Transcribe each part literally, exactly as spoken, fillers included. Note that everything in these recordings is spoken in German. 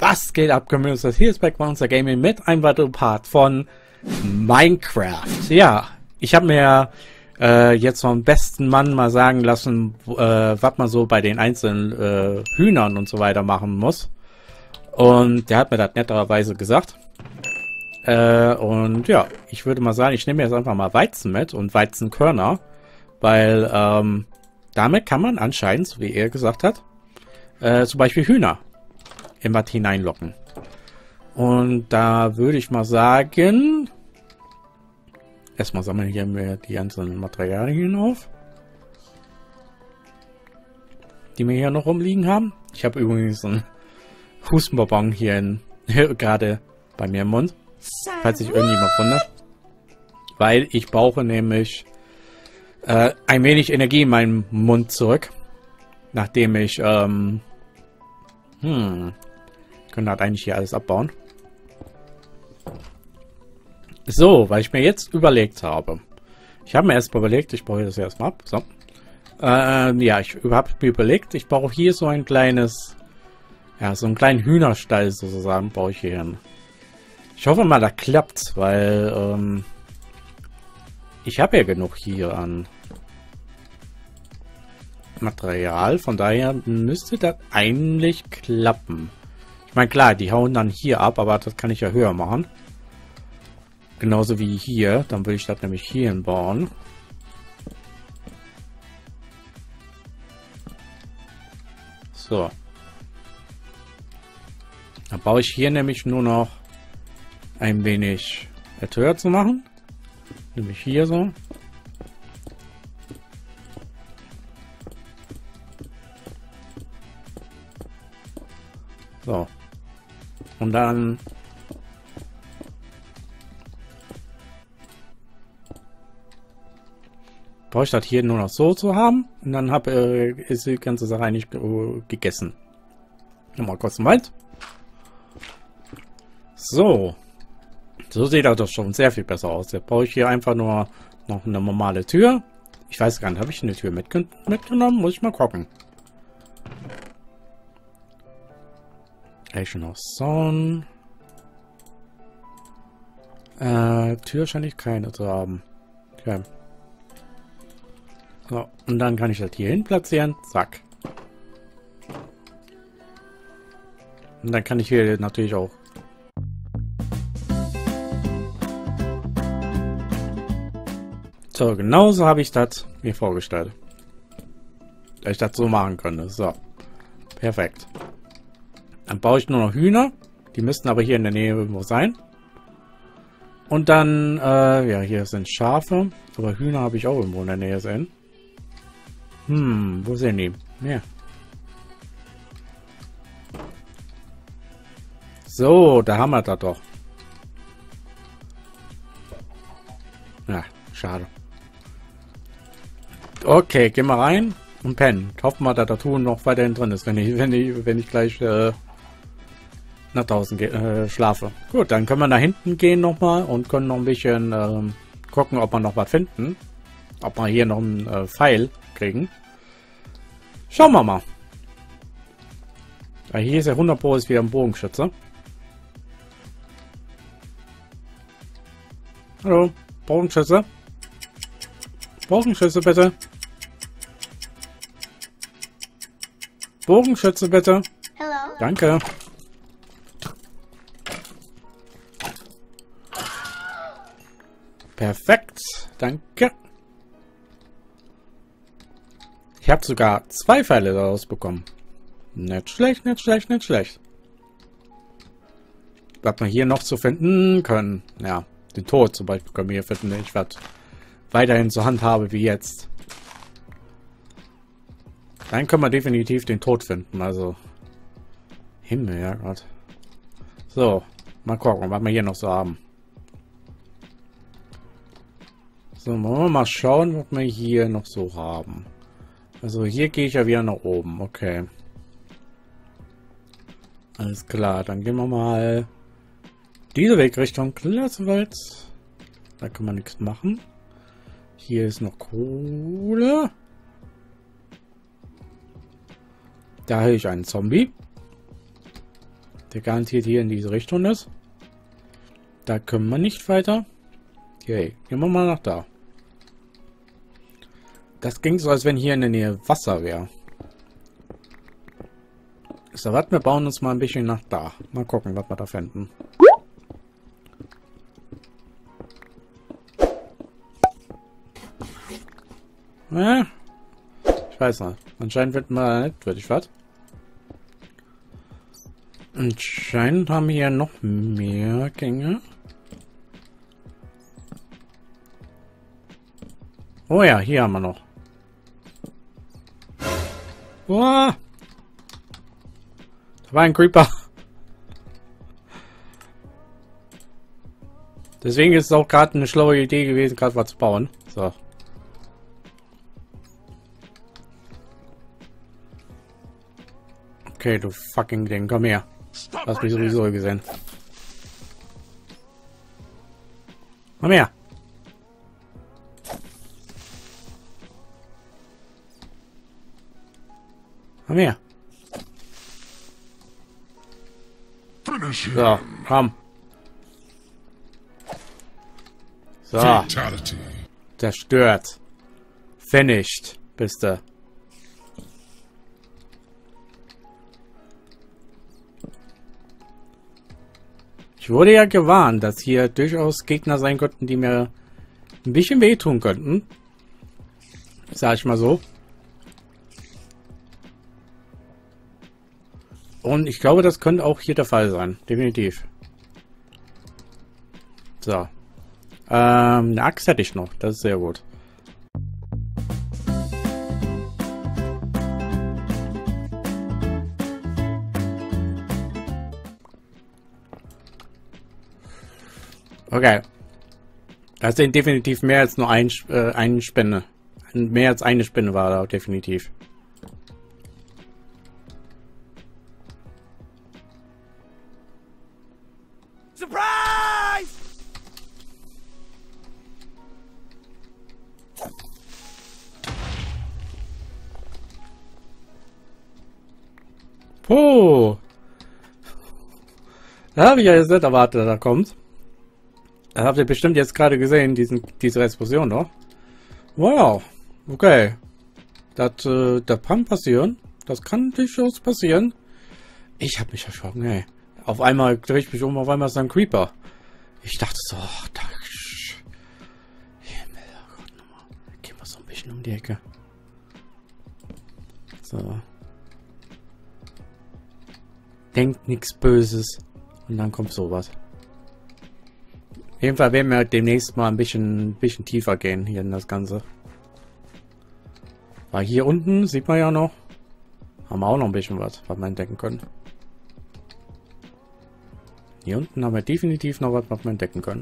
Was geht ab, Gemüse? Hier ist Back bei unser Gaming mit einem weiteren Part von Minecraft. Ja, ich habe mir äh, jetzt vom besten Mann mal sagen lassen, äh, was man so bei den einzelnen äh, Hühnern und so weiter machen muss. Und der hat mir das netterweise gesagt. Äh, und ja, ich würde mal sagen, ich nehme jetzt einfach mal Weizen mit und Weizenkörner, weil ähm, damit kann man anscheinend, so wie er gesagt hat, äh, zum Beispiel Hühner im Bad hineinlocken. Und da würde ich mal sagen, erstmal sammeln hier mir die ganzen Materialien auf, die wir hier noch rumliegen haben. Ich habe übrigens einen Hustenbonbon hier in, gerade bei mir im Mund, falls sich irgendjemand wundert, weil ich brauche nämlich äh, ein wenig Energie in meinem Mund zurück, nachdem ich ähm, hm können halt eigentlich hier alles abbauen. So, weil ich mir jetzt überlegt habe. Ich habe mir erst mal überlegt, ich baue das erstmal ab. So. Äh, ja, ich habe mir überlegt, ich baue hier so ein kleines, ja, so einen kleinen Hühnerstall sozusagen, baue ich hier hin. Ich hoffe mal, das klappt, weil ähm, ich habe ja genug hier an Material, von daher müsste das eigentlich klappen. Ich meine, klar, die hauen dann hier ab, aber das kann ich ja höher machen. Genauso wie hier. Dann will ich das nämlich hier hinbauen. So. Dann baue ich hier nämlich nur noch ein wenig höher zu machen. Nämlich hier so. So. Und dann brauche ich das hier nur noch so zu haben. Und dann habe äh, ist die ganze Sache eigentlich äh, gegessen. Nochmal kurz weit. So. So sieht das doch schon sehr viel besser aus. Jetzt brauche ich hier einfach nur noch eine normale Tür. Ich weiß gar nicht, habe ich eine Tür mitgen mitgenommen? Muss ich mal gucken. Agent of Zone. Äh, Tür scheine ich keine zu haben. Okay. So, und dann kann ich das hier hin platzieren. Zack. Und dann kann ich hier natürlich auch so, genauso habe ich das mir vorgestellt. Dass ich das so machen könnte. So. Perfekt. Dann baue ich nur noch Hühner. Die müssten aber hier in der Nähe irgendwo sein. Und dann, äh, ja, hier sind Schafe. Aber Hühner habe ich auch irgendwo in der Nähe sehen. Hm, wo sind die? Ja. So, da haben wir das doch. Ja, schade. Okay, gehen wir rein und pennen. Hoffen wir, dass der Ton noch weiterhin drin ist, wenn ich, wenn ich, wenn ich gleich äh, nach draußen äh, schlafe. Gut, dann können wir nach hinten gehen nochmal und können noch ein bisschen äh, gucken, ob wir noch was finden. Ob wir hier noch einen äh, Pfeil kriegen. Schauen wir mal. Ja, hier ist ja hundert Pro ist wieder ein Bogenschütze. Hallo, Bogenschütze. Bogenschütze bitte. Bogenschütze bitte. Hello. Danke. Perfekt. Danke. Ich habe sogar zwei Pfeile daraus bekommen. Nicht schlecht, nicht schlecht, nicht schlecht. Was wir hier noch zu finden können. Ja, den Tod zum Beispiel können wir hier finden. Ich werde weiterhin zur Hand habe wie jetzt. Dann können wir definitiv den Tod finden. Also Himmel, ja Gott. So, mal gucken, was wir hier noch so haben. So, wollen wir mal schauen, was wir hier noch so haben. Also hier gehe ich ja wieder nach oben. Okay. Alles klar, dann gehen wir mal diese Wegrichtung. Klassenwald. Da kann man nichts machen. Hier ist noch Kohle. Da habe ich einen Zombie. der garantiert hier in diese Richtung ist. Da können wir nicht weiter. Okay, gehen wir mal nach da. Das ging so, als wenn hier in der Nähe Wasser wäre. So, was? Wir bauen uns mal ein bisschen nach da. Mal gucken, was wir da finden. Ja, ich weiß nicht. Anscheinend wird mal nicht wirklich was. Anscheinend haben wir hier noch mehr Gänge. Oh ja, hier haben wir noch. Boah. Da war ein Creeper. Deswegen ist es auch gerade eine schlaue Idee gewesen, gerade was zu bauen. So. Okay, du fucking Ding, komm her. Hast mich sowieso gesehen. Komm her. Komm her. So, komm. So. Zerstört. Finished. Bist du. Ich wurde ja gewarnt, dass hier durchaus Gegner sein könnten, die mir ein bisschen wehtun könnten. Sag ich mal so. Und ich glaube, das könnte auch hier der Fall sein. Definitiv. So. Ähm, eine Axt hätte ich noch. Das ist sehr gut. Okay. Das sind definitiv mehr als nur ein, äh, eine Spinne. Mehr als eine Spinne war da definitiv. Surprise! Oh. Da habe ich ja jetzt nicht erwartet, dass er kommt. Das habt ihr bestimmt jetzt gerade gesehen, diesen, diese Explosion, doch? Wow. Okay. Das, äh, das kann passieren. Das kann durchaus passieren. Ich habe mich erschrocken, ey. Auf einmal drehe ich mich um, auf einmal ist da ein Creeper. Ich dachte so, oh, da, Himmel, oh Gott, nochmal. Gehen wir so ein bisschen um die Ecke. So. Denkt nichts Böses. Und dann kommt sowas. Auf jeden Fall werden wir demnächst mal ein bisschen, bisschen tiefer gehen hier in das Ganze. Weil hier unten sieht man ja noch, haben wir auch noch ein bisschen was, was wir entdecken können. Hier unten haben wir definitiv noch was, was wir entdecken können.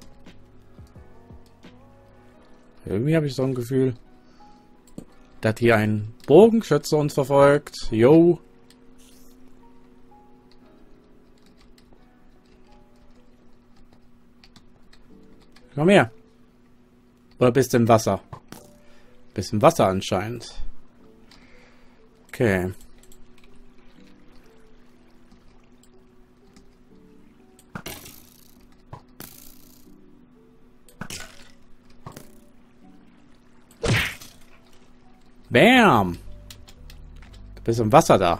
Irgendwie habe ich so ein Gefühl, dass hier ein Bogenschütze uns verfolgt. Yo. Komm her. Oder bist du im Wasser? Bist im Wasser anscheinend. Okay. Bam! Du bist im Wasser da.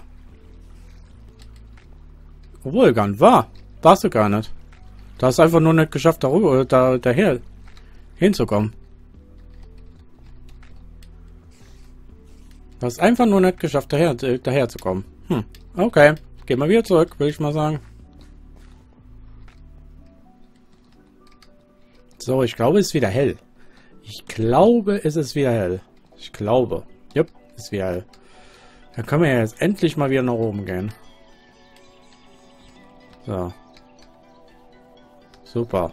Obwohl, gar nicht wahr. Warst du gar nicht. Du hast einfach nur nicht geschafft, darüber, da, daher hinzukommen. Du hast einfach nur nicht geschafft, daher, daher zu kommen. Hm, okay. Gehen wir wieder zurück, will ich mal sagen. So, ich glaube, es ist wieder hell. Ich glaube, es ist wieder hell. Ich glaube. Jupp, ist wieder hell. Dann können wir jetzt endlich mal wieder nach oben gehen. So. Super.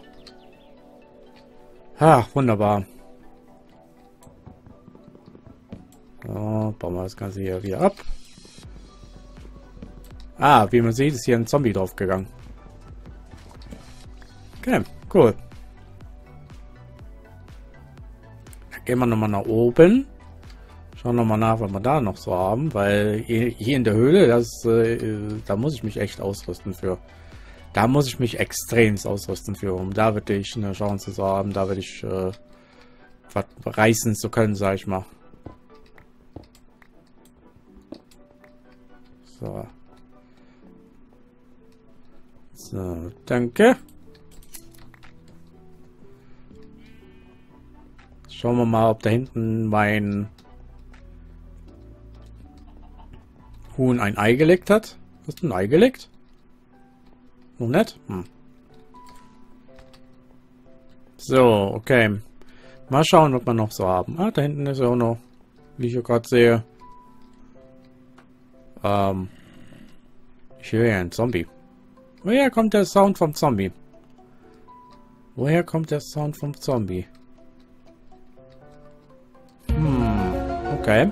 Ha, wunderbar. So, bauen wir das Ganze hier wieder ab. Ah, wie man sieht, ist hier ein Zombie draufgegangen. Okay, cool. Dann gehen wir nochmal nach oben. Schauen wir mal nach, was wir da noch so haben, weil hier in der Höhle, das, äh, da muss ich mich echt ausrüsten für. Da muss ich mich extremst ausrüsten für, um da wirklich eine Chance zu haben, da werde ich äh, was reißen zu können, sag ich mal. So. So, danke. Schauen wir mal, ob da hinten mein Huhn ein Ei gelegt hat. Hast du ein Ei gelegt? Noch nicht? Hm. So, okay. Mal schauen, was wir noch so haben. Ah, da hinten ist ja auch noch, wie ich hier gerade sehe. Ähm. Ich höre ja einen Zombie. Woher kommt der Sound vom Zombie? Woher kommt der Sound vom Zombie? Hm, okay.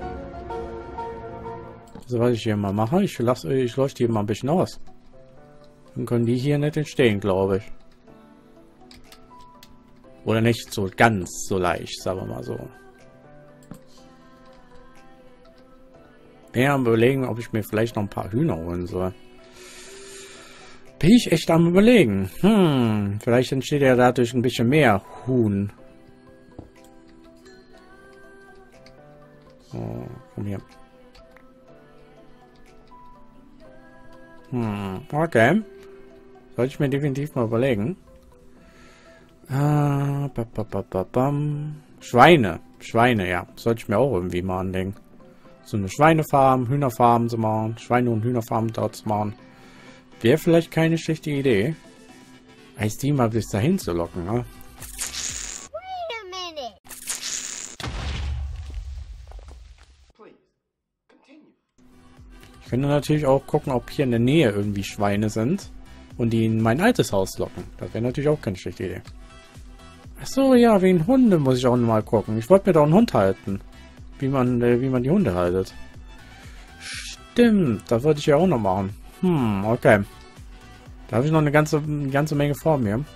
Also was ich hier mal mache, ich lasse, ich leuchte hier mal ein bisschen aus. Dann können die hier nicht entstehen, glaube ich. Oder nicht so ganz so leicht, sagen wir mal so. Bin ja am Überlegen, ob ich mir vielleicht noch ein paar Hühner holen soll. Bin ich echt am Überlegen. Hm, vielleicht entsteht ja dadurch ein bisschen mehr Huhn. So, komm hier. Hm, okay. Sollte ich mir definitiv mal überlegen. Ah, ba, ba, ba, ba, bam. Schweine. Schweine, ja. Sollte ich mir auch irgendwie mal anlegen. So eine Schweinefarm, Hühnerfarm zu machen. Schweine- und Hühnerfarm dort zu machen. Wäre vielleicht keine schlechte Idee. Heißt die mal bis dahin zu locken, ne? Ich könnte natürlich auch gucken, ob hier in der Nähe irgendwie Schweine sind und die in mein altes Haus locken. Das wäre natürlich auch keine schlechte Idee. Achso, ja, wegen Hunde muss ich auch noch mal gucken. Ich wollte mir doch einen Hund halten. Wie man, äh, wie man die Hunde haltet. Stimmt, das wollte ich ja auch noch machen. Hm, okay. Da habe ich noch eine ganze, eine ganze Menge vor mir.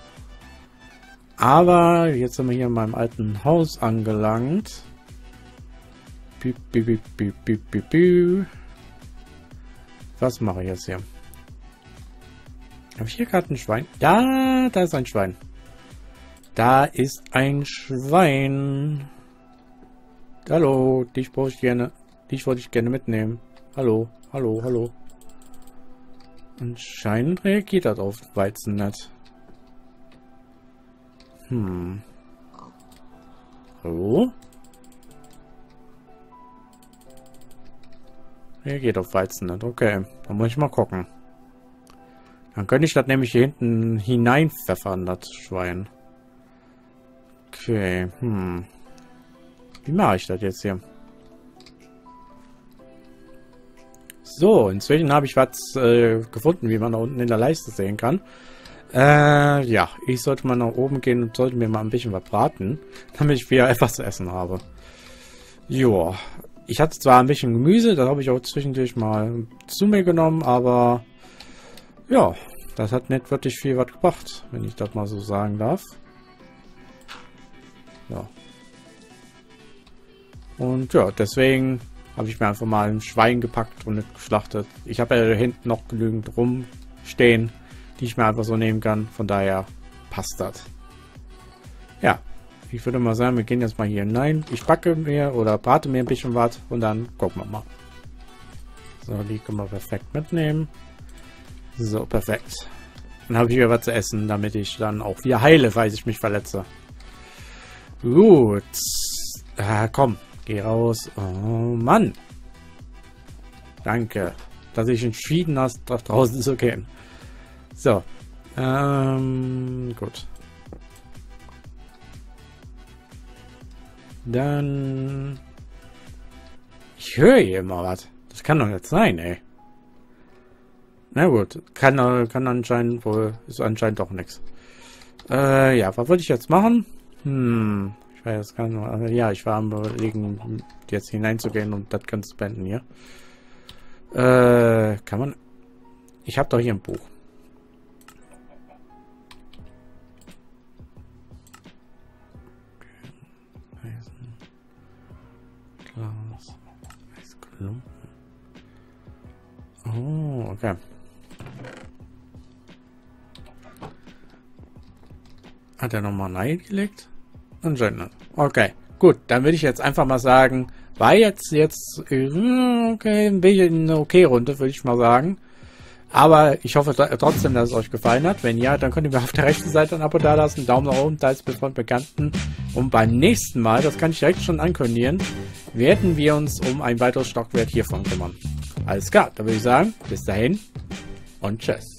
Aber jetzt sind wir hier in meinem alten Haus angelangt. Bü, bü, bü, bü, bü, bü, bü. Was mache ich jetzt hier? Habe ich hier gerade ein Schwein? Ja, da ist ein Schwein. Da ist ein Schwein. Hallo, dich brauche ich gerne. Dich wollte ich gerne mitnehmen. Hallo, hallo, hallo. Anscheinend reagiert das auf Weizen nicht. Hm. Hallo? Reagiert auf Weizen nicht. Okay, dann muss ich mal gucken. Dann könnte ich das nämlich hier hinten hineinpfeffern, das Schwein. Okay, hm. Wie mache ich das jetzt hier? So, inzwischen habe ich was äh, gefunden, wie man da unten in der Leiste sehen kann. Äh, ja, ich sollte mal nach oben gehen und sollte mir mal ein bisschen was braten, damit ich wieder etwas zu essen habe. Joa, ich hatte zwar ein bisschen Gemüse, das habe ich auch zwischendurch mal zu mir genommen, aber ja, das hat nicht wirklich viel was gebracht, wenn ich das mal so sagen darf. Ja. Und ja, deswegen habe ich mir einfach mal ein Schwein gepackt und nicht geschlachtet. Ich habe ja da hinten noch genügend rumstehen, die ich mir einfach so nehmen kann. Von daher passt das. Ja, ich würde mal sagen, wir gehen jetzt mal hier hinein. Ich backe mir oder brate mir ein bisschen was und dann gucken wir mal. So, die können wir perfekt mitnehmen. So, perfekt. Dann habe ich wieder was zu essen, damit ich dann auch wieder heile, falls ich mich verletze. Gut. Ah, komm. Geh raus. Oh Mann. Danke, dass ich entschieden hast, nach draußen zu gehen. So. Ähm, gut. Dann... Ich höre hier immer was. Das kann doch nicht sein, ey. Na gut. Kann, kann anscheinend wohl... Ist anscheinend doch nichts. Äh, ja. Was wollte ich jetzt machen? Hm... Ich war jetzt gar nicht, ja, ich war am Überlegen, jetzt hineinzugehen und das Ganze zu beenden hier. Äh, kann man... Ich habe doch hier ein Buch. Glas. Oh, okay. Hat er nochmal reingelegt? Anscheinend. Okay, gut. Dann würde ich jetzt einfach mal sagen, war jetzt jetzt okay, ein bisschen eine okay Runde, würde ich mal sagen. Aber ich hoffe trotzdem, dass es euch gefallen hat. Wenn ja, dann könnt ihr mir auf der rechten Seite ein Abo dalassen, Daumen nach oben, teilt es mit Freunden, Bekannten. Und beim nächsten Mal, das kann ich direkt schon ankündigen, werden wir uns um ein weiteres Stockwert hiervon kümmern. Alles klar, dann würde ich sagen, bis dahin und tschüss.